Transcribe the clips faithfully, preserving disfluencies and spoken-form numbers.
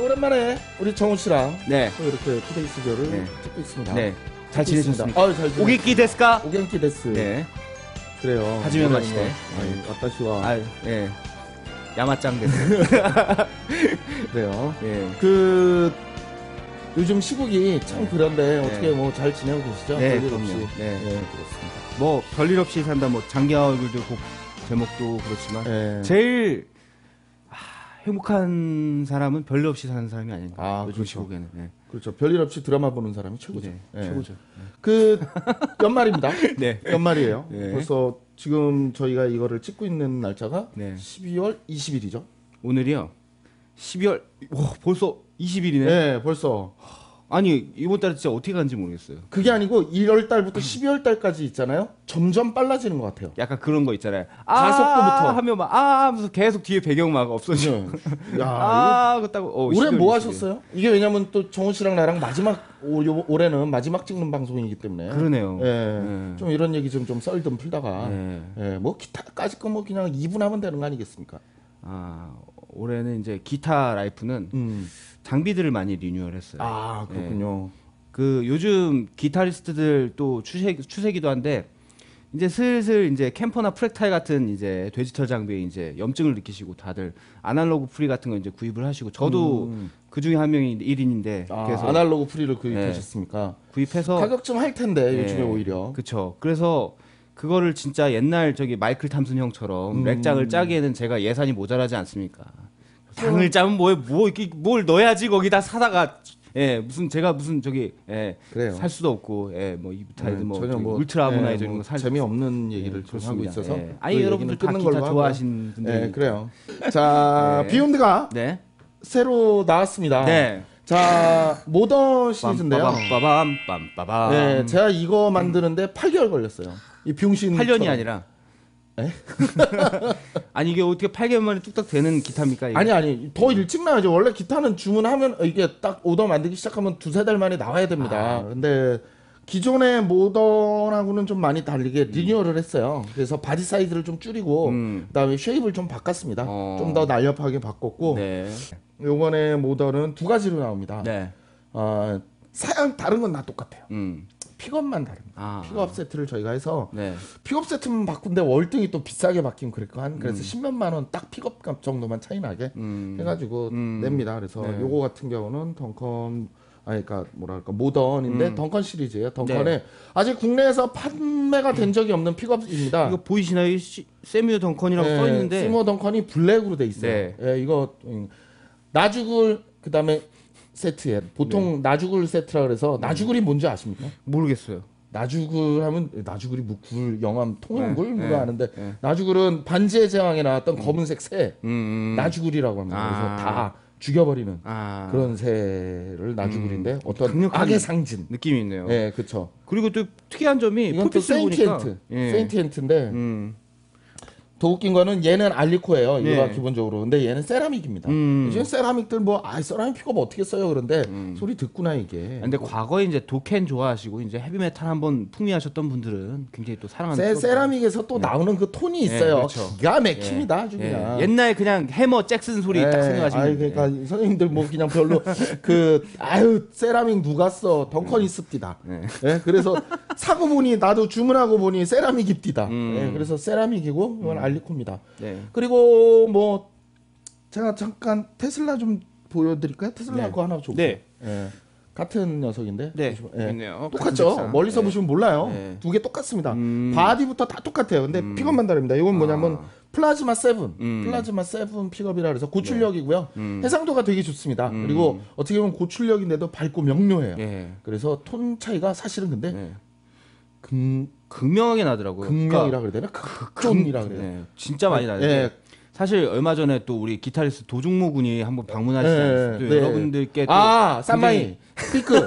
또 오랜만에 우리 정우 씨랑 네. 또 이렇게 투데이 스튜디오를 네. 찍고 있습니다. 네. 잘 지내셨습니까? 아, 잘 지냈습니다. 오겐키 데스까? 오겐키 데스. 네. 그래요. 하지메 마시테. 아니, 와타시와. 아, 예. 야마짱 데스. 그래요. 예. 그 요즘 시국이 참 네. 그런데 네. 어떻게 뭐 잘 지내고 계시죠? 네, 별일 그럼요. 없이. 네. 네, 그렇습니다. 뭐 별일 없이 산다. 뭐 장기하 얼굴도 곡 제목도 그렇지만 네. 제일 아, 행복한 사람은 별일 없이 사는 사람이 아닌가. 아, 요즘 그렇죠. 시국에는. 네. 그렇죠. 별일 없이 드라마 보는 사람이 최고죠. 네, 네. 최고죠. 그 연말입니다. 네. 연말이에요. 네. 벌써 지금 저희가 이거를 찍고 있는 날짜가 네. 십이월 이십일이죠. 오늘이요. 십이월 와, 벌써 이십 일이네. 네, 벌써. 아니 이번 달에 진짜 어떻게 간지 모르겠어요. 그게 아니고 일월 달부터 십이월 달까지 있잖아요. 점점 빨라지는 것 같아요. 약간 그런 거 있잖아요. 아, 가속도부터. 하면 막 아 하면서 계속 뒤에 배경 막 없어져. 네. 야, 아, 그렇다고. 어, 올해 십이월 뭐 이십 일. 하셨어요? 이게 왜냐면 또 정우 씨랑 나랑 마지막 오, 요, 올해는 마지막 찍는 방송이기 때문에. 그러네요. 예. 네. 좀 이런 얘기 좀 좀 썰 좀 풀다가 네. 예, 뭐 기타까지 거 뭐 그냥 이 분 하면 되는 거 아니겠습니까? 아, 올해는 이제 기타 라이프는 음. 장비들을 많이 리뉴얼했어요. 아, 그렇군요. 그 요즘 기타리스트들 또 추세 추세기도 한데 이제 슬슬 이제 캠퍼나 프랙타일 같은 이제 디지털 장비에 이제 염증을 느끼시고 다들 아날로그 프리 같은 거 이제 구입을 하시고 저도 음. 그 중에 한 명이 일 인인데 아, 그래서 아날로그 프리를 구입하셨습니까? 구입해서 가격 좀 할 텐데 네. 요즘에 오히려. 그쵸. 그래서 그거를 진짜 옛날 저기 마이클 탐슨 형처럼 음. 렉장을 짜기에는 제가 예산이 모자라지 않습니까? 장을 짜면 뭐에 뭐 이렇게 뭘 넣어야지 거기다 사다가 예 무슨 제가 무슨 저기 예 그래요. 살 수도 없고 예뭐 이브타이드 네, 뭐 전혀 저기 뭐 울트라 예, 모나이저 이런 뭐 거 살 재미없는 얘기를 예, 좀 하고 그렇습니다. 있어서 예. 아니 그 여러분들 얘기는 다 끊는 기타 걸로 좋아하시는 분들 네, 그래요. 자, 네. 비욘드가 네. 새로 나왔습니다. 네. 자, 모던 시리즈인데요. 빰빠밤 빰빠밤 네, 제가 이거 만드는데 팔 개월 걸렸어요. 이 병신 팔 년이 아니라 에? 아니 이게 어떻게 팔 개월 만에 뚝딱 되는 기타입니까? 이게? 아니 아니 더 일찍 나와야죠. 원래 기타는 주문하면 이게 딱 오더 만들기 시작하면 두세 달 만에 나와야 됩니다. 아. 근데 기존의 모던하고는 좀 많이 다르게 리뉴얼을 했어요. 그래서 바디 사이즈를 좀 줄이고 음. 그다음에 쉐입을 좀 바꿨습니다. 어. 좀 더 날렵하게 바꿨고 네. 요번에 모던은 두 가지로 나옵니다. 네. 어, 사양 다른 건 다 똑같아요. 음. 픽업만 다릅니다. 아. 픽업 세트를 저희가 해서 네. 픽업 세트만 바꾼데 월등히 또 비싸게 바뀌면 그럴 거 한 그래서 음. 십몇만 원 딱 픽업 값 정도만 차이 나게 음. 해가지고 음. 냅니다. 그래서 네. 요거 같은 경우는 덩컨 아니 그러니까 뭐랄까 모던인데 음. 덩컨 시리즈예요. 덩컨에 네. 아직 국내에서 판매가 된 적이 없는 픽업입니다. 이거 보이시나요? 이 시- 세뮤 덩컨이라고 네, 써 있는데 시모 덩컨이 블랙으로 돼 있어요. 네. 예, 이거 음, 나주글 그다음에 세트에 보통 네. 나주글 세트라 그래서 나주글이 뭔지 아십니까? 모르겠어요. 나주글 하면 나주글이 뭐 굴 영암 통영굴 네, 뭐가 네, 아는데 네. 나주글은 반지의 제왕에 나왔던 검은색 새 음, 음. 나주글이라고 합니다. 아. 그래서 다 죽여버리는 아. 그런 새를 나주글인데 음. 어떤 강력한 악의 상징. 느낌이 있네요. 네, 그렇죠. 그리고 또 특이한 점이 이건 또 폴피스를 보니까 세인티엔트, 예. 세인티엔트인데 음. 더 웃긴 거는 얘는 알리코예요. 이거가 네. 기본적으로. 근데 얘는 세라믹입니다. 음. 요즘 세라믹들 뭐 아, 세라믹 픽업 어떻게 써요? 그런데 음. 소리 듣구나 이게. 근데 과거에 이제 도켄 좋아하시고 이제 헤비메탈 한번 풍미하셨던 분들은 굉장히 또 사랑하는 세, 픽업. 세라믹에서 또 나오는 그 톤이 있어요. 그렇죠. 기가 막힙니다. 아주 예. 그냥. 옛날 그냥 해머 잭슨 소리 딱 생각하시면 아이, 그러니까 이 선생님들 뭐 그냥 별로 그 아유 세라믹 누가 써 덩컨이 씁디다. 네. 예, 그래서 사고 보니 나도 주문하고 보니 세라믹 입디다. 음. 예, 그래서 세라믹이고 이건 알리코입니다. 네. 그리고 뭐 제가 잠깐 테슬라 좀 보여드릴까요? 테슬라 네. 거 하나 줘. 네. 예, 같은 녀석인데. 네. 보시면, 예. 있네요. 똑같죠. 같은 색상. 멀리서 네. 보시면 몰라요. 네. 두 개 똑같습니다. 음. 바디부터 다 똑같아요. 근데 음. 픽업만 다릅니다. 이건 뭐냐면 아. 플라즈마 세븐, 음. 플라즈마 세븐 픽업이라 그래서 고출력이고요. 음. 해상도가 되게 좋습니다. 음. 그리고 어떻게 보면 고출력인데도 밝고 명료해요. 예. 그래서 톤 차이가 사실은 근데 네. 금 극명하게 나더라고요. 금명이라 그래야 되나? 극존이라 그래요. 네, 진짜 많이 나는데 예. 사실 얼마 전에 또 우리 기타리스트 도중모 군이 한번 방문하시지 예, 않았어요. 또 네. 여러분들께 또 아, 쌈마이 피크.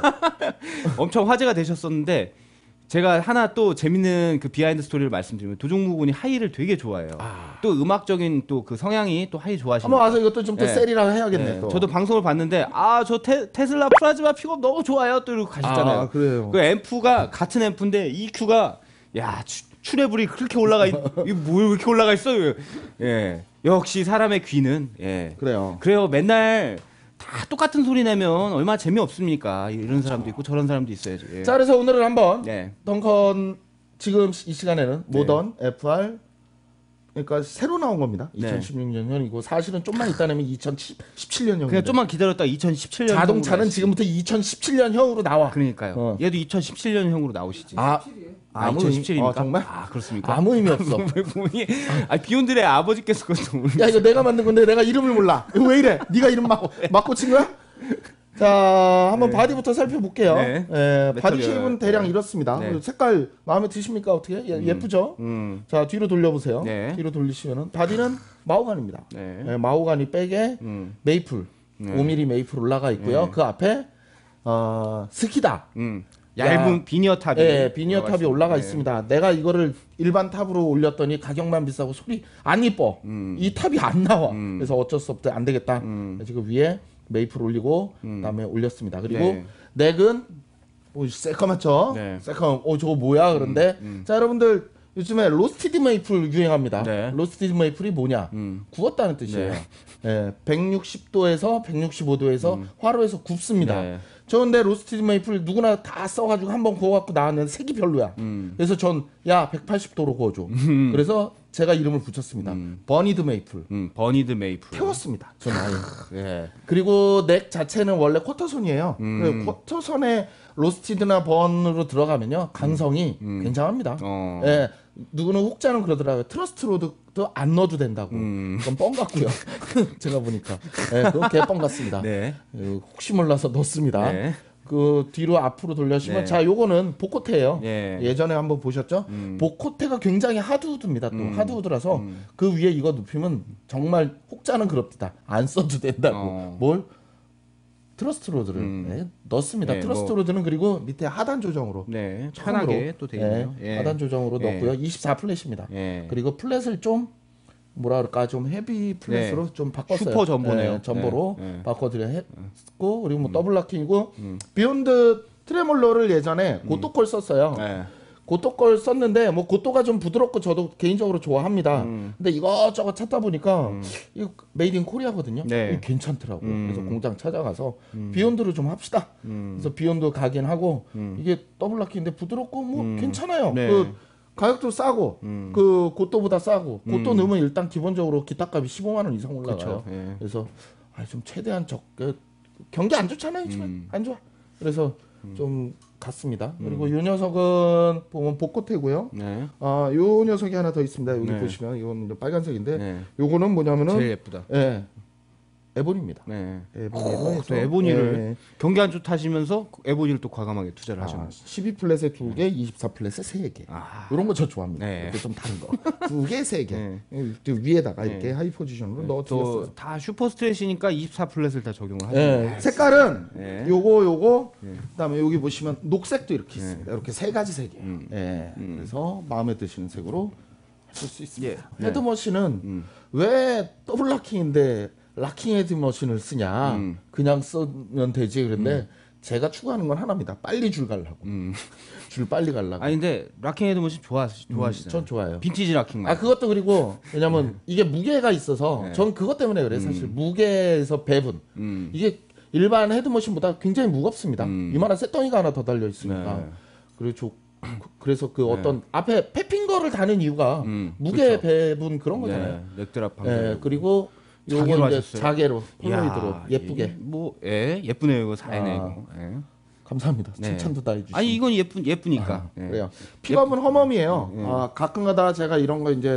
엄청 화제가 되셨었는데 제가 하나 또 재밌는 그 비하인드 스토리를 말씀드리면 도중모 군이 하이를 되게 좋아해요. 아. 또 음악적인 또 그 성향이 또 하이 좋아하시는 한번 와서 이것도 좀 더 네. 세리랑 해야겠네. 네, 또. 저도 방송을 봤는데 아 저 테슬라 플라즈마 픽업 너무 좋아요 또 이러고 가셨잖아요. 아, 그래요. 그 앰프가 같은 앰프인데 이큐가 야 추, 추레블이 그렇게 올라가 있, 이거 뭐 이렇게 올라가 있어? 예 역시 사람의 귀는 예 그래요. 그래요 맨날 다 똑같은 소리 내면 얼마나 재미없습니까? 이런 사람도 있고 저런 사람도 있어야지. 예. 자, 그래서 오늘은 한번 네. 덩컨 지금 이 시간에는 모던 에프알 그러니까 새로 나온 겁니다. 네. 이천십육 년형이고 사실은 좀만 있다 내면 이천십칠 년형. 그냥 좀만 기다렸다 이천십칠 년 자동차는 지금부터 이천십칠 년형으로 나와. 그러니까요. 어. 얘도 이천십칠 년형으로 나오시지. 아, 아, 아무 이천십칠입니까? 어, 정말? 아, 그렇습니까? 아무 의미 없어. 왜 본인이 아, 비욘드의 아버지께서 그것도 모르 야, 이거 내가 만든 건데 내가 이름을 몰라. 이거 왜 이래? 네가 이름 막 막 꽂힌 거야? 자, 한번 네. 바디부터 살펴볼게요. 네. 예, 바디 메탈이요. 쉐입은 대량 네. 이렇습니다. 네. 색깔 마음에 드십니까? 어떻게? 예, 예쁘죠? 음. 자, 뒤로 돌려보세요. 네. 뒤로 돌리시면은 바디는 마호가니입니다. 네. 예, 마호가니 백에 음. 메이플, 네. 오 밀리미터 메이플 올라가 있고요. 네. 그 앞에 어, 스키다. 음. 얇은 비니어 탑이 예, 비니어 탑이 올라가 네. 있습니다. 내가 이거를 일반 탑으로 올렸더니 가격만 비싸고 소리 안 이뻐. 음. 이 탑이 안 나와. 음. 그래서 어쩔 수 없다. 안 되겠다. 음. 지금 위에 메이플 올리고 음. 그다음에 올렸습니다. 그리고 네. 넥은 뭐 새까맣죠? 네. 새까맣. 어 저거 뭐야? 그런데 음, 음. 자 여러분들 요즘에 로스티드 메이플 유행합니다. 네. 로스티드 메이플이 뭐냐? 음. 구웠다는 뜻이에요. 네. 예, 백육십 도에서 백육십오 도에서 화로에서 굽습니다. 네. 저 근데 로스티드 메이플 누구나 다 써가지고 한번 구워갖고 나왔는데 색이 별로야. 음. 그래서 전 야 백팔십 도로 구워줘. 그래서 제가 이름을 붙였습니다. 음. 버니드 메이플. 음. 버니드 메이플. 태웠습니다. 저는 아예. 예. 그리고 넥 자체는 원래 쿼터선이에요. 음. 그 쿼터선에 로스티드나 번으로 들어가면요 강성이 음. 굉장합니다. 어. 예, 누구는 혹자는 그러더라고요. 트러스트 로드도 안 넣어도 된다고. 음. 그건 뻥 같고요. 제가 보니까. 예, 그건 개뻥 같습니다. 네. 예, 혹시 몰라서 넣습니다. 네. 그 뒤로 앞으로 돌려시면 네. 자 요거는 복코테예요. 예. 예전에 한번 보셨죠? 음. 복코테가 굉장히 하드우드입니다. 또 음. 하드우드라서 음. 그 위에 이거 눕히면 정말 혹자는 그럽니다. 안 써도 된다고. 어. 뭘? 트러스트 로드를 음. 네, 넣습니다. 네, 트러스트 뭐. 로드는 그리고 밑에 하단 조정으로 네. 처음으로, 편하게 또 돼 있네요. 예, 예. 하단 조정으로 예. 넣고요. 이십사 플랫입니다. 예. 그리고 플랫을 좀 뭐라 그럴까 좀 헤비 플랫으로 좀 바꿨어요. 슈퍼 전보네요. 예, 전보로 예, 예. 바꿔드려 했고 그리고 뭐 더블 락킹이고 음. 비욘드 트레몰러를 예전에 고토 걸 썼어요. 예. 고토 걸 썼는데 뭐 고토가 좀 부드럽고 저도 개인적으로 좋아합니다. 음. 근데 이것저것 찾다 보니까 이거 메이드 인 코리아거든요. 네. 이거 괜찮더라고요. 음. 그래서 공장 찾아가서 비욘드를 좀 합시다. 음. 그래서 비욘드 가긴 하고 음. 이게 더블 락킹인데 부드럽고 뭐 음. 괜찮아요. 네. 그 가격도 싸고 음. 그 고토보다 싸고 고토 음. 넣으면 일단 기본적으로 기타값이 십오만 원 이상 올라가요. 그렇죠. 예. 그래서 아, 좀 최대한 적 그, 경기 안 좋잖아요. 요즘에. 음. 안 좋아. 그래서 좀 갔습니다. 그리고 이 녀석은 보면 복코테고요. 네. 아, 요 녀석이 하나 더 있습니다. 여기 네. 보시면 이건 이제 빨간색인데 네. 요거는 뭐냐면은 제일 예쁘다. 예. 에본입니다. 네. 에본이로 어, 해서 또 에보니를 예. 경기 안 좋다시면서 에보니를 또 과감하게 투자를 아, 하셨네. 십이 플랫에 두 개, 이십사 플랫에 세 개. 아. 이런 거 저 좋아합니다. 네. 이렇게 좀 다른 거. 두 개, 세 개. 네. 또 위에다가 네. 이렇게 하이 포지션으로 넣어드렸어요. 또다 슈퍼 스트레시니까 이십사 플랫을 다 적용을 하죠. 예. 색깔은 네. 요거 요거 네. 그다음에 여기 보시면 녹색도 이렇게 네. 있습니다. 이렇게 세 가지 색이에요. 음. 예. 음. 그래서 마음에 드시는 색으로 하실 수 있습니다. 예. 헤드머신은 음. 왜 더블 락킹인데 락킹 헤드머신을 쓰냐? 음. 그냥 쓰면 되지. 그런데 제가 추구하는 건 하나입니다. 빨리 줄 가려고. 음. 줄 빨리 가려고. 아니 근데 락킹 헤드머신 좋아 좋아하시잖아요. 전 좋아해요. 빈티지 락킹 말. 아 그것도 그리고 왜냐면 이게 무게가 있어서 네. 전 그것 때문에 그래. 요 사실 무게에서 배분. 음. 이게 일반 헤드머신보다 굉장히 무겁습니다. 음. 이만한 쇳덩이가 하나 더 달려 있으니까. 네. 그리고 저, 그래서 그 어떤 앞에 패핑거를 다는 이유가 음, 무게 그렇죠. 배분 그런 거잖아요. 네. 넥드랍 예, 방금. 그리고 자개로 요거 이제 하셨어요? 자개로 폴로이드로 예쁘게. 이- 뭐 예, 예쁘네요. 이거 사이네 아. 이거. 예. 감사합니다. 네. 칭찬도 다 해주시고. 아니 이건 예쁜 예쁘니까. 예. 그래요. 픽업은 허멈이에요. 아, 가끔가다 제가 이런 거 이제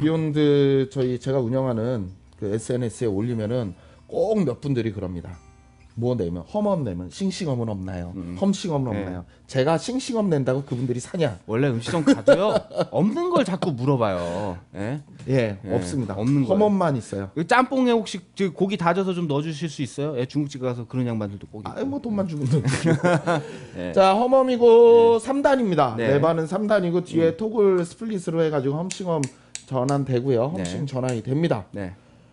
비욘드 저희 제가 운영하는 그 에스엔에스에 올리면은 꼭 몇 분들이 그럽니다. 뭐 내면 험업 내면 싱싱업은 없나요? 험싱업은 네. 없나요? 제가 싱싱업 낸다고 그분들이 사냐? 원래 음식점 가도요. 없는 걸 자꾸 물어봐요. 예? 예, 예, 없습니다. 없는 거예요. 험업만 있어요. 이 짬뽕에 혹시 저 고기 다져서 좀 넣어주실 수 있어요? 예, 중국집 가서 그런 양반들도 꼭 있고. 아, 뭐 돈만 주면 돼. 예. 자, 험험이고 삼 단입니다. 네. 네. 반은 삼 단이고 뒤에 토글 스플릿으로 해가지고 험싱험 전환되고요. 네. 험싱 전환이 됩니다. 네.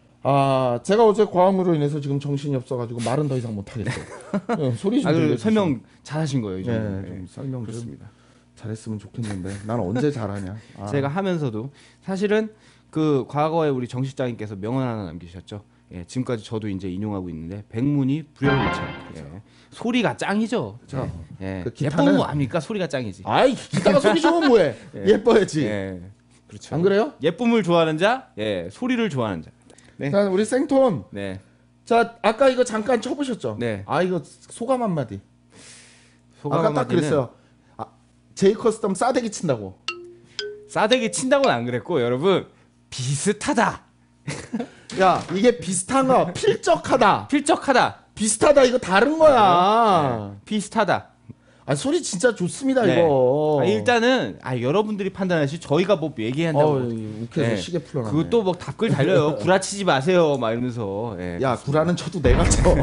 아, 제가 어제 과음으로 인해서 지금 정신이 없어가지고 말은 더 이상 못 하겠어요. 어, 소리 좀 아, 그 들려주세요. 설명 잘하신 거예요, 이 예, 정도. 좀 설명 좀 그렇습니다. 잘했으면 좋겠는데 난 언제 잘하냐. 아, 제가 하면서도 사실은 그 과거에 우리 정 실장님께서 명언 하나 남기셨죠. 예, 지금까지 저도 이제 인용하고 있는데 백문이 불여일체. 예. 소리가 짱이죠. 그렇죠. 예. 그 기타는- 예쁜 뭐 합니까? 소리가 짱이지. 아이 기타가 소리 좋으면 뭐해? 예. 예뻐야지. 예. 그렇죠. 안 그래요? 예쁨을 좋아하는 자, 예, 소리를 좋아하는 자. 네. 자 우리 생톤. 네. 자 아까 이거 잠깐 쳐보셨죠? 네. 아 이거 소감 한마디. 소감 아까 딱 한마디는 그랬어요. 아, 제이 커스텀 싸대기 친다고. 싸대기 친다고는 안 그랬고 여러분 비슷하다. 야 이게 비슷한 거 필적하다. 필적하다. 비슷하다 이거 다른 거야. 비슷하다. 아 소리 진짜 좋습니다 네. 이거. 아, 일단은 아, 여러분들이 판단하시 저희가 뭐 얘기한다고 어, 웃겨서 네. 시계 풀어놨네. 그것도 뭐 답글 달려요. 구라치지 마세요. 막 이러면서. 예. 야 구라는 쳐도 내가 쳐.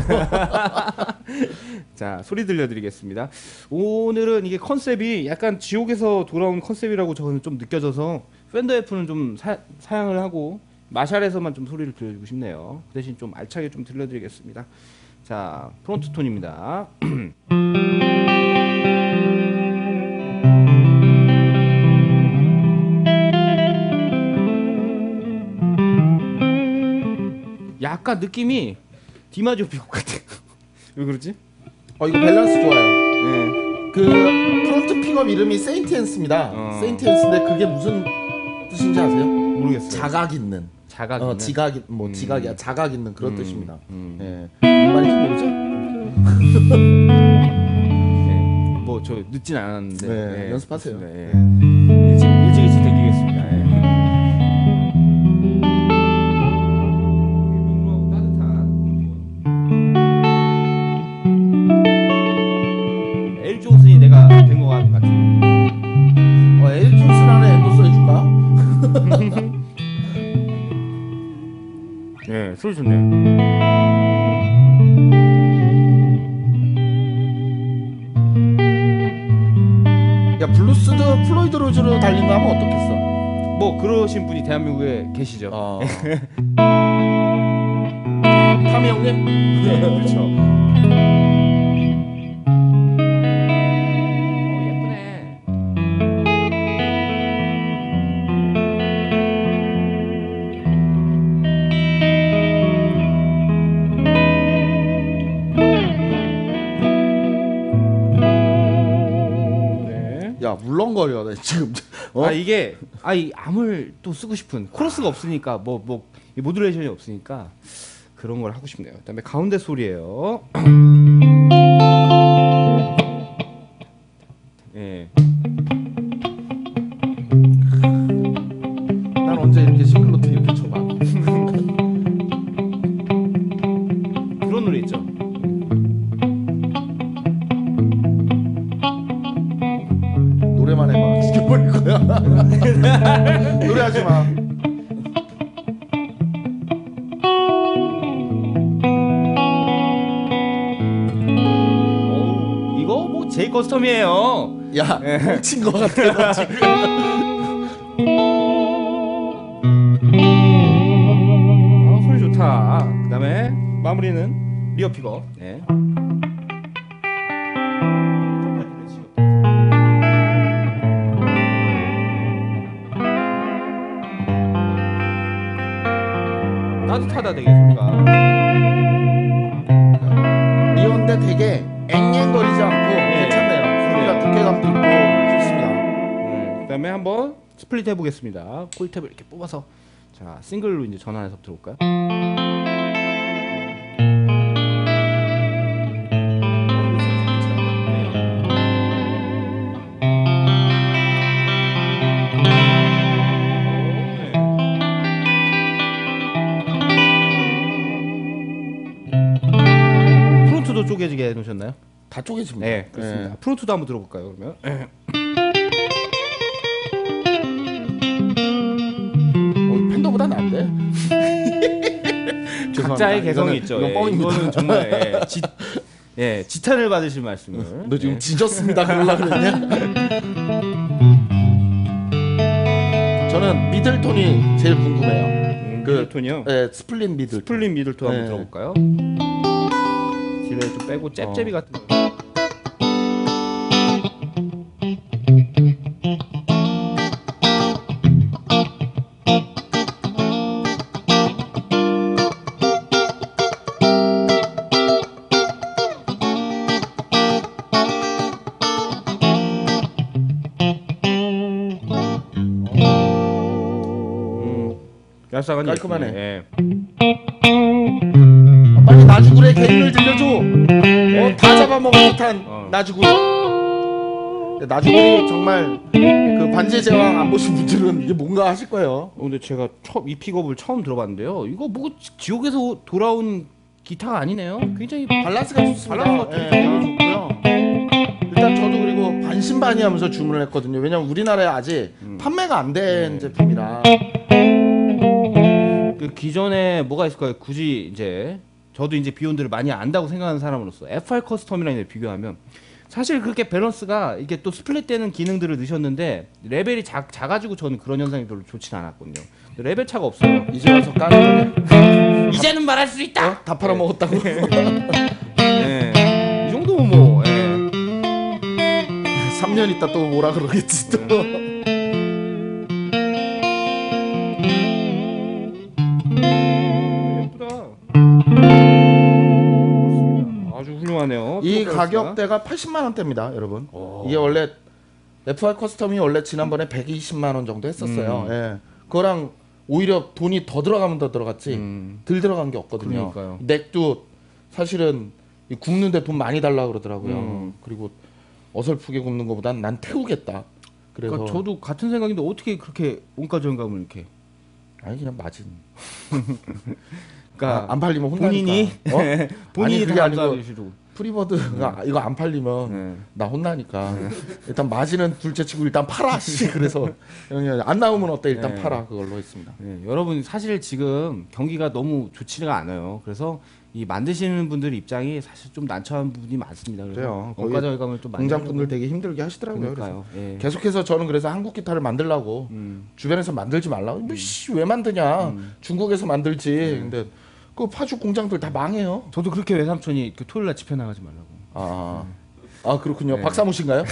자 소리 들려드리겠습니다. 오늘은 이게 컨셉이 약간 지옥에서 돌아온 컨셉이라고 저는 좀 느껴져서 팬더 F는 좀 사, 사양을 하고 마샬에서만 좀 소리를 들려주고 싶네요. 그 대신 좀 알차게 좀 들려드리겠습니다. 자 프론트 톤입니다. 약간 느낌이 디마지오 피곡 같아요. 왜 그러지? 어 이거 밸런스 좋아요. 네. 그 프론트 픽업 이름이 세인트앤스입니다. 어. 세인트앤스인데 그게 무슨 뜻인지 아세요? 모르겠어요. 자각 있는. 자각 어, 있는. 지각 있- 뭐 음. 지각이야. 자각 있는 그런 음. 뜻입니다. 음. 예. 뭔 말인지 모르죠? 네. 뭐저 늦진 않았는데 네, 예, 연습하세요. 그렇습니다. 예. 일찍 일찍 일찍 댕기겠습니다. 예. 명료하고 따뜻한 엘 존슨이 내가 된 것 같은. 어, 에일 존슨 안에 엔도스 해줄까? 예, 소리 좋네요. 야 블루스도 플로이드 로즈로 달린 거 하면 어떻겠어? 뭐 그러신 분이 대한민국에 계시죠. 어. 타미 형님? 네, 그렇죠. 어, 예쁘네. 네. 야 물렁거려 나 지금. 어? 아 이게 아이 암을 또 쓰고 싶은 코러스가 없으니까 뭐 뭐 모듈레이션이 없으니까 그런 걸 하고 싶네요. 그다음에 가운데 소리예요. 예. 난 언제 이렇게 싱글노트 이렇게 쳐봐. 그런 노래 있죠. 노래만 해봐. 죽여버릴 거야. 노래하지 마. 어우, 이거 뭐 제 커스텀이에요. 야, 예. 훔친 거 같아 너 지금. 아, 소리 좋다. 그다음에 마무리는 리어 픽업. 네. 따뜻하다 되게 소리가. 리온데 되게 앵앵거리지 않고 괜찮네요. 소리가 두께감도 있고 좋습니다. 네, 그다음에 한번 스플릿 해보겠습니다. 콜탭을 이렇게 뽑아서 자 싱글로 이제 전환해서 들어올까요? 프론트도 쪼개지게 해놓으셨나요? 다 쪼개집니다. 네, 그렇습니다. 프론트도 한번 들어볼까요, 그러면? 어, 팬더보다 나은데? 각자의 개성이 있죠. 이건 예, 뻥입니다. 이거는 정말 예, 지, 예, 지탄을 받으실 말씀을. 너 지금 예. 지졌습니다 그러려고 그랬냐? 저는 미들톤이 제일 궁금해요. 음, 그- 미들톤이요. 네, 스플릿 미들. 스플릿 미들톤 한번 네. 들어볼까요? 딜레이 좀 빼고 잽잽이 어. 같은 거. 알싸한 깔끔하네. 예. 아, 빨리 나주굴의 개인을 들려줘. 어, 다 잡아먹은 듯한 어. 나주굴. 나주굴이 정말 그 반지의 제왕 안 보신 분들은 이게 뭔가 하실 거예요. 어, 근데 제가 처음 이 픽업을 처음 들어봤는데요. 이거 뭐 지- 지옥에서 돌아온 기타가 아니네요. 굉장히 밸런스가 좋습니다. 밸런스가 예, 되게 되게 좋고요. 일단 저도 그리고 반신반의하면서 주문을 했거든요. 왜냐면 우리나라에 아직 음. 판매가 안 된 제품이라. 그 기존에 뭐가 있을까요? 굳이 이제 저도 이제 비욘드를 많이 안다고 생각하는 사람으로서 에프알 커스텀이랑 이제 비교하면 사실 그렇게 밸런스가 이게 또 스플릿 되는 기능들을 넣으셨는데 레벨이 작, 작아지고 저는 그런 현상이 별로 좋진 않았거든요. 레벨 차가 없어요. 이제 와서 까는 거네. 이제는 말할 수 있다. 어? 다 팔아먹었다고. 네. 이 정도면 뭐. 예. 삼 년 있다 또 뭐라 그러겠지 또. 예쁘다. 그렇습니다. 아주 훌륭하네요. 이 프로그레스가. 가격대가 팔십만 원대입니다, 여러분. 오. 이게 원래 에프알 커스텀이 원래 지난번에 백이십만 원 정도 했었어요. 음. 예. 그거랑 오히려 돈이 더 들어가면 더 들어갔지 음. 덜 들어간 게 없거든요. 그러니까요. 넥도 사실은 이 굽는데 돈 많이 달라 그러더라고요. 음. 그리고 어설프게 굽는 것보단 난 태우겠다. 그래서 그러니까 저도 같은 생각인데 어떻게 그렇게 원가 절감을 이렇게. 아니 그냥 맞은. 그러니까 아, 안 팔리면 혼나니까. 본인이 어? 본인이 아니, 그게 다 아니고 감사해주시고. 프리버드가 이거 안 팔리면 네. 나 혼나니까 일단 마진은 둘째치고 일단 팔아. 씨. 그래서 그냥 안 나오면 어때 일단 네. 팔아 그걸로 했습니다. 네, 여러분 사실 지금 경기가 너무 좋지가 않아요. 그래서 이 만드시는 분들 입장이 사실 좀 난처한 부분이 많습니다. 그래서 그래요. 원가 절감을 좀 많이 공장분들 하려고. 되게 힘들게 하시더라고요. 그러니까요. 예. 그래서 계속해서 저는 그래서 한국 기타를 만들라고 음. 주변에서 만들지 말라고. 뭐, 씨, 왜 만드냐? 음. 중국에서 만들지. 근데 그 파주 공장들 다 망해요. 저도 그렇게 외삼촌이 그 토요일 날 집회 나가지 말라고. 아, 아 그렇군요. 네. 박사무신가요?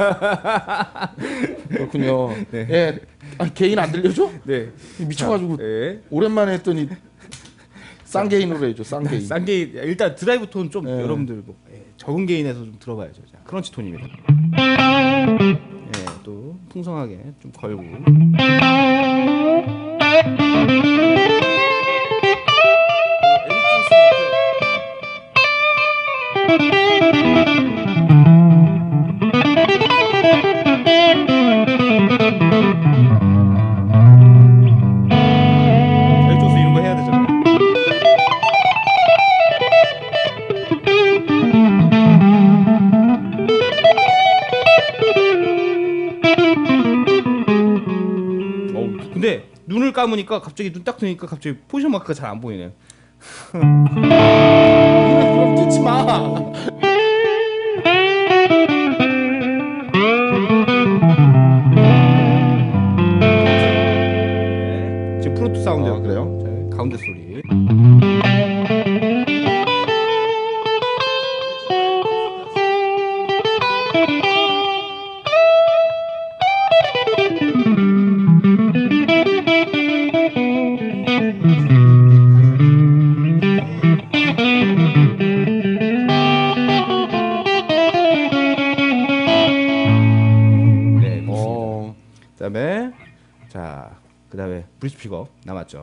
그렇군요. 네. 예, 아, 개인 안 들려줘? 네. 미쳐가지고 예. 오랜만에 했더니 쌍개인으로 해줘. 쌍개인. 쌍게인 일단 드라이브 톤 좀 네. 여러분들 뭐 예, 적은 게인에서 좀 들어봐야죠. 자, 크런치 톤입니다. 예, 또 풍성하게 좀 걸고. 셀토스 이런 거 해야 되잖아요. 어우, 근데 눈을 감으니까 갑자기 눈 딱 뜨니까 갑자기 포지션 마크가 잘 안 보이네요. 그럼 듣지 마. 네, 지금 프로토 사운드 아, 그래요? 자, 가운데 소리. 네, 그렇습니다. 어, 그다음에 자, 그다음에 브리스 픽업 남았죠.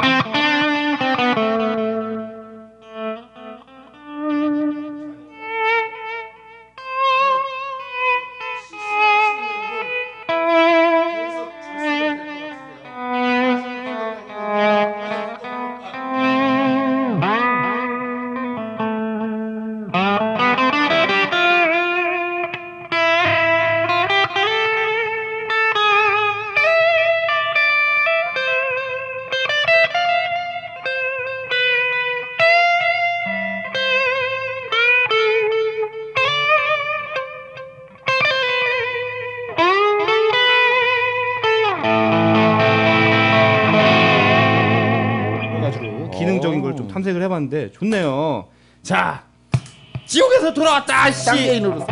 그래가지고 기능적인 걸 좀 탐색을 해봤는데 좋네요. 자, 지옥에서 돌아왔다. 씨. 쌍개인으로.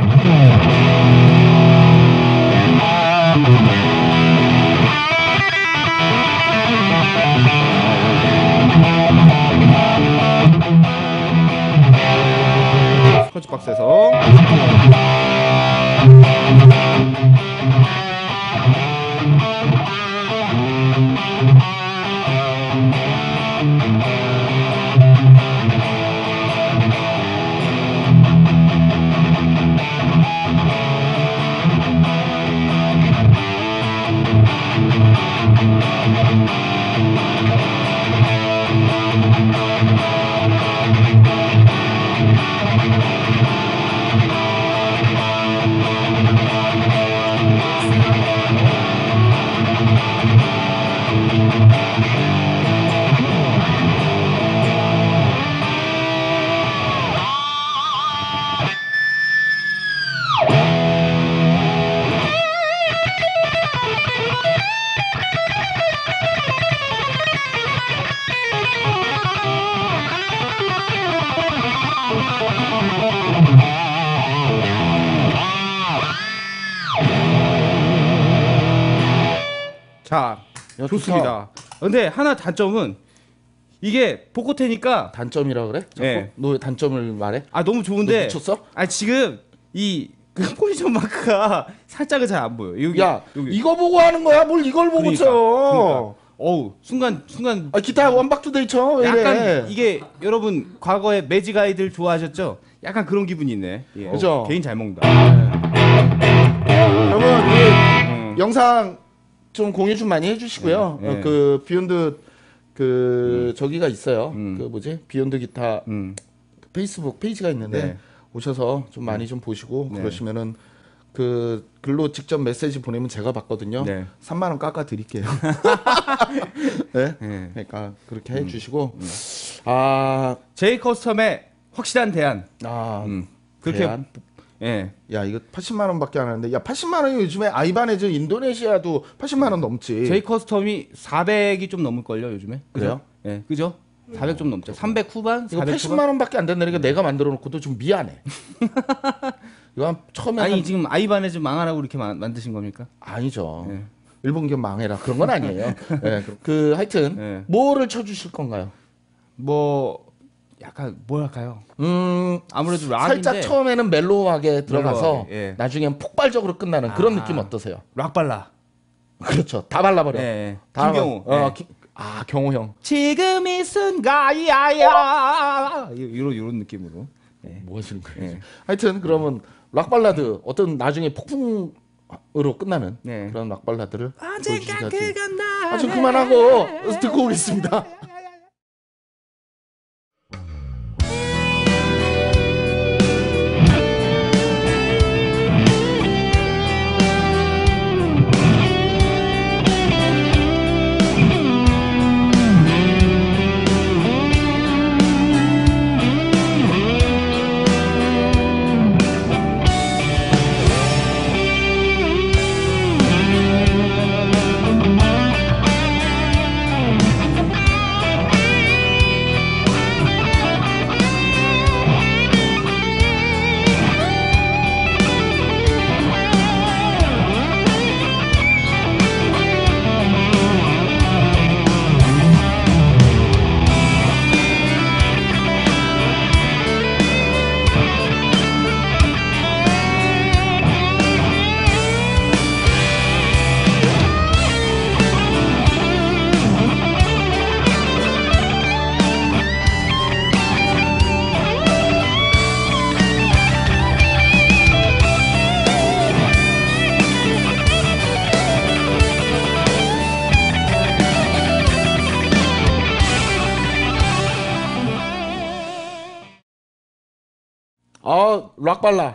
스쿼치 박스에서 자, 야, 좋습니다. 근데 하나 단점은 이게 복고테니까 단점이라 그래? 자꾸? 네. 너 왜 단점을 말해? 아 너무 너 좋은데 미쳤어? 아 지금 이 그 포지션 마크가 살짝은 잘 안 보여. 여기 야, 여기 이거 보고 하는 거야? 뭘 이걸 보고 그러니까, 쳐? 그러니까. 어우 순간 순간 아, 기타 원박투데이 쳐. 왜 약간 이래? 이게 여러분 과거에 매직 아이들 좋아하셨죠? 약간 그런 기분이 있네. 예. 그죠? 어, 개인 잘 먹는다. 여러분, 그 음. 영상 좀 공유 좀 많이 해주시고요. 네, 어, 네. 그 비욘드 그 저기가 있어요. 음. 그 뭐지? 비욘드 기타 음. 페이스북 페이지가 있는데 네. 오셔서 좀 많이 좀 보시고 네. 그러시면은 그 글로 직접 메시지 보내면 제가 받거든요. 네. 삼만 원 깎아 드릴게요. 네? 네. 그러니까 그렇게 해주시고 아, 제이 커스텀의 확실한 대안. 아 음. 그렇게 대안? 예. 야 이거 팔십만 원밖에 안 하는데 야 팔십만 원이 요즘에 아이바네즈 인도네시아도 팔십만 원 넘지. 제이 커스텀이 사백이 좀 넘을 걸요, 요즘에. 그죠? 그래요? 예. 그죠? 사백 좀 넘죠. 삼백 후반? 이거 사백 팔십만 원밖에 안 된다니까 내가 만들어 놓고도 좀 미안해. 이거 한 처음에 아니 한- 지금 아이바네즈 망하라고 이렇게 마- 만드신 겁니까? 아니죠. 예. 일본 기업 망해라 그런 건 아니에요. 예, 그, 그 하여튼 예. 뭐를 쳐주실 건가요? 뭐 약간 뭐랄까요? 음 아무래도 락인데 살짝 처음에는 멜로우하게 들어가서 멜로우하게, 예. 나중엔 폭발적으로 끝나는 그런 아. 느낌 어떠세요? 락 발라. 그렇죠. 다 발라버려. 예. 예. 다 김경호. 발- 어, 예. 기- 아 경호 형. 지금 이 순간이야. 이런 이런 느낌으로. 예. 뭐 하시는 거예요? 예. 하여튼 그러면 락 발라드 어떤 나중에 폭풍으로 끝나는 네. 그런 락 발라드를 언젠가 보여주셔야지. 그건 나. 아, 좀 그만하고 듣고 오겠습니다. 아, 락발라.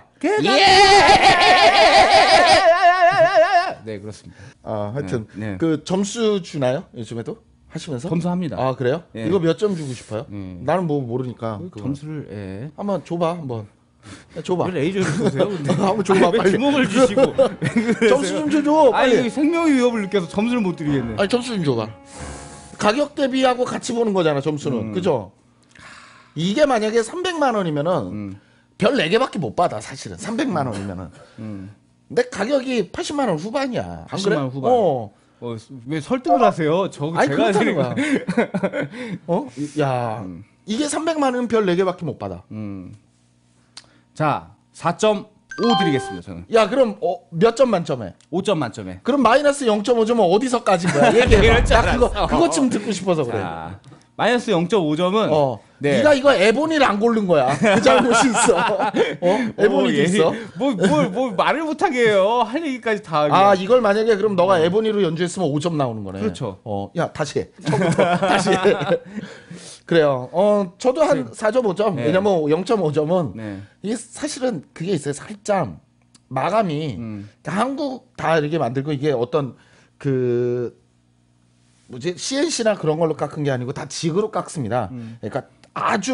네 그렇습니다. 아, 하여튼 네, 네. 그 점수 주나요? 요즘에도 하시면서? 검수합니다. 아, 그래요? 예. 이거 몇 점 주고 싶어요? 예. 나는 뭐 모르니까. 그거. 점수를 예. 한번 줘봐, 한번. 야, 줘봐. 왜 레이저를 쏘세요? 근데 한번 줘봐, 왜 빨리. 주먹을 주시고 왜 그러세요? 점수 좀 줘줘, 아니 빨리. 여기 생명의 위협을 느껴서 점수를 못 드리겠네. 아니, 점수 좀 줘봐. 가격 대비하고 같이 보는 거잖아, 점수는. 음. 그죠? 이게 만약에 삼백만 원이면은 음. 별 네 개밖에 못 받아, 사실은. 삼백만 원이면은. 음. 근데 가격이 팔십만 원 후반이야. 안 팔십만 원 그래? 후반. 어. 어, 왜 설득을 하세요? 저 아니, 제가 그렇다는 드리는 거야. 어? 야, 이게 삼백만 원은 별 네 개밖에 못 받아. 음. 자, 사 점 오 드리겠습니다. 저는 야, 그럼 어, 몇 점 만점에? 오 점 만점에. 그럼 마이너스 영 점 오 점은 어디서 까진 거야? 얘기해봐. 이럴 줄 나 그거, 알았어. 그것 좀 듣고 싶어서 그래. 자, 마이너스 영 점 오 점은 어. 네. 네가 이거 에보니를 안 고른 거야. 그 잘못이 있어. 어? 에보니도 예. 있어. 뭐뭘 뭐 말을 못 하게 해요. 할 얘기까지 다 하게. 아, 이걸 만약에 그럼 너가 에보니로 연주했으면 오 점 나오는 거네. 그렇죠. 어, 야, 다시 해. 처음부터 다시 해. 그래요. 어, 저도 한 사 점 오 점. 네. 왜냐면 영 점 오 점은 네. 이게 사실은 그게 있어요. 살짝 마감이 음. 한국 다 이렇게 만들고 이게 어떤 그 뭐지 씨엔씨나 그런 걸로 깎은 게 아니고 다 직으로 깎습니다. 음. 그러니까 아주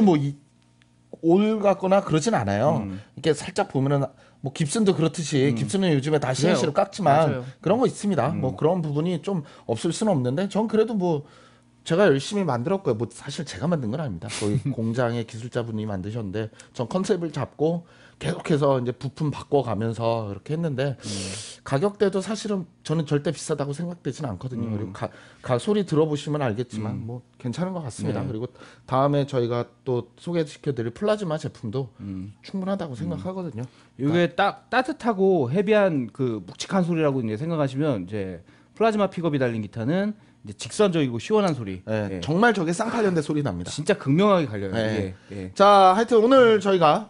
뭐올 같거나 그러진 않아요. 음. 이렇게 살짝 보면은 뭐 깁슨도 그렇듯이 깁슨은 요즘에 다 씨엔씨로 깎지만 맞아요. 그런 거 있습니다. 음. 뭐 그런 부분이 좀 없을 수는 없는데 전 그래도 뭐 제가 열심히 만들었고요. 뭐 사실 제가 만든 건 아닙니다. 거의 공장의 기술자분이 만드셨는데 전 컨셉을 잡고 계속해서 이제 부품 바꿔가면서 이렇게 했는데 음. 가격대도 사실은 저는 절대 비싸다고 생각되지는 않거든요. 음. 그리고 가, 가 소리 들어보시면 알겠지만 뭐 괜찮은 것 같습니다. 네. 그리고 다음에 저희가 또 소개시켜드릴 플라즈마 제품도 음. 충분하다고 생각하거든요. 이게 딱 따뜻하고 헤비한 그 묵직한 소리라고 이제 생각하시면 이제 플라즈마 픽업이 달린 기타는 이제 직선적이고 시원한 소리. 예, 예. 정말 저게 쌍팔년대 소리 납니다. 진짜 극명하게 갈려요. 네. 예. 예. 자, 하여튼 오늘 저희가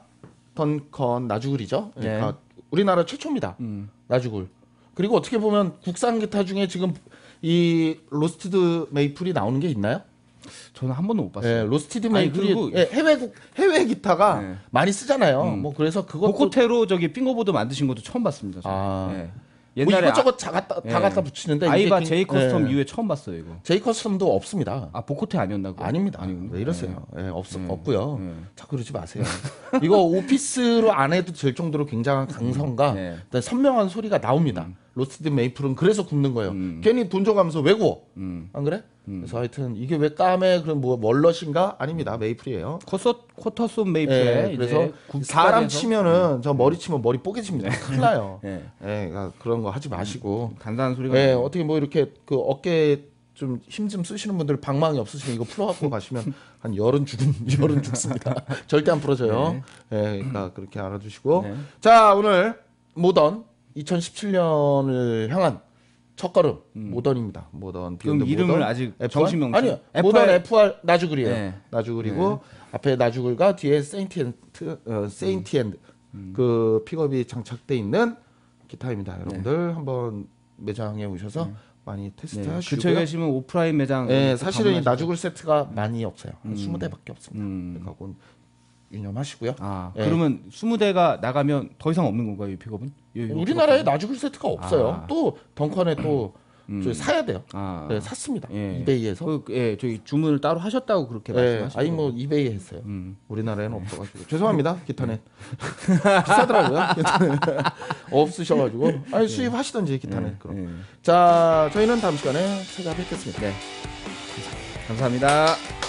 던컨 나주굴이죠. 네. 그러니까 우리나라 최초입니다. 음. 나주굴. 그리고 어떻게 보면 국산 기타 중에 지금 이 로스티드 메이플이 나오는 게 있나요? 저는 한 번도 못 봤어요. 예, 로스티드 아니, 메이플이 그리고- 예, 해외 국 해외 기타가 네. 많이 쓰잖아요. 음. 뭐 그래서 그것도 보코테로 저기 핑거보드 만드신 것도 처음 봤습니다. 저는. 아. 예. 뭐 옛날에 이것저것 다 갖다 다 예. 갖다 붙이는데 아이바 이게 제이 굉- 커스텀 예. 이후에 처음 봤어요 이거. 제이 커스텀도 없습니다. 아 보코테 아니었나 그거? 아닙니다. 아니군요. 왜 이러세요? 예, 없, 네. 없고요. 네. 자꾸 그러지 마세요. 이거 오피스로 안 해도 될 정도로 굉장한 강성과 네. 그다음에 선명한 소리가 나옵니다. 로스티드 메이플은 그래서 굽는 거예요. 음. 괜히 돈 줘가면서 왜 구워? 음. 안 그래? 그래서 하여튼 이게 왜 까매? 그럼 뭐 멀럿인가? 아닙니다. 메이플이에요. 쿼터 쿼터손 예, 메이플에 그래서 이제 굽기까지 사람 해서 치면은 저 머리 치면 머리 뽀개집니다. 큰일 나요. 예. 예, 그러니까 그런 거 하지 마시고. 단단한 소리가 예, 나요. 어떻게 뭐 이렇게 그 어깨에 좀 힘 좀 쓰시는 분들 방망이 없으시면 이거 풀어갖고 가시면 한 열은 죽은 열은 죽습니다. 절대 안 부러져요. 예, 그러니까 그렇게 알아주시고. 네. 자, 오늘 모던 이천십칠 년을 향한 첫걸음 모던입니다. 모던 음. 그럼 비욘드 이름을 모던 아직 에프알? 정식 명칭? 아니요. 에프알? 모던 에프알 나주글이에요. 네. 나주글이고 앞에 나주글과 뒤에 세인티엔트 어, 세인티엔드 음. 그 픽업이 장착돼 있는 기타입니다. 네. 여러분들 한번 매장에 오셔서 많이 테스트 네. 하시고요. 근처에 계시면 오프라인 매장. 네, 꼭 사실은 이 방문하시고. 나주글 세트가 많이 없어요. 한 스무 대밖에 없습니다. 음. 그러니까 그건 유념하시고요. 아 예. 그러면 스무 대가 나가면 더 이상 없는 건가요 이 픽업은? 이- 이 우리나라에 픽업은? 나주글 세트가 없어요. 아. 또 덩컨에 또 저 사야 돼요. 아. 네, 샀습니다. 예. 이베이에서. 그, 예, 저기 주문을 따로 하셨다고 그렇게 네, 말씀하시고. 아니 뭐 이베이에 했어요. 음. 우리나라에는 없어가지고 죄송합니다. 기타는 비싸더라고요. 기타는 없으셔가지고 아니 수입하시던지 기타는 예, 그럼. 예. 자, 저희는 다음 시간에 찾아뵙겠습니다. 감사합니다.